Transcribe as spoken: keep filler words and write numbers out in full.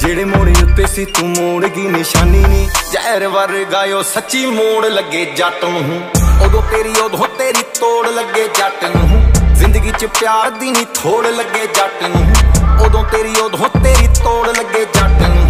जेड़े मोड़े उत्ते सी तू मोड़ की निशानी नी, जहर वर्गायो सच्ची मोड़ लगे जट नूं। उदों तेरी उदों तेरी तोड़ लगे जट नूं, जिंदगी च प्यार दी नी थोड़ लगे जट नूं। उदों तेरी उदों तेरी तोड़ लगे जट नूं।